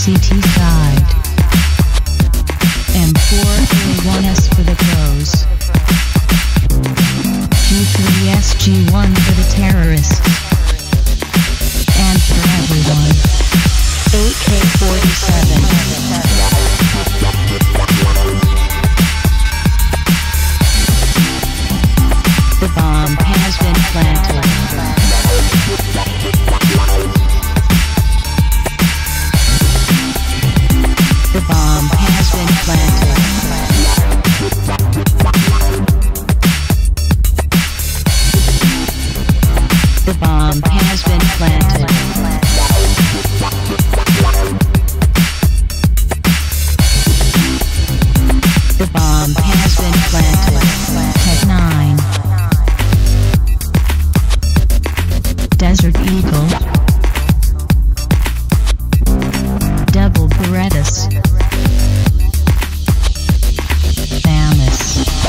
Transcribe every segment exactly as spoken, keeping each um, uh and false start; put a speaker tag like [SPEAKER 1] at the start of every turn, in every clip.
[SPEAKER 1] C T side. M four A one S for the pros. G three S G one for the terrorists. And for everyone. A K forty-seven. The bomb has been planted. The bomb has been planted. The bomb has been planted. The bomb has been planted. Tech nine. Desert Eagle. Double Berettas. Famas.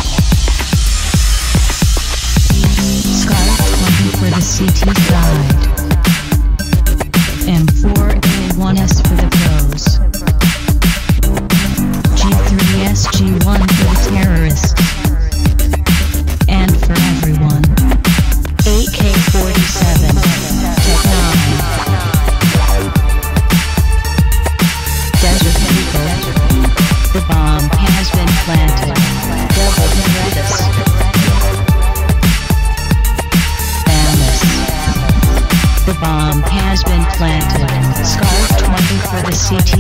[SPEAKER 1] Scar twenty for the C T side. M four A one S for the pros. G three S G one for the terrorists. And for everyone. A K forty-seven. Tech nine. Desert Eagle. The bomb has been planted. Double Berettas. Famas. The bomb has been planted. Scar twenty for the C T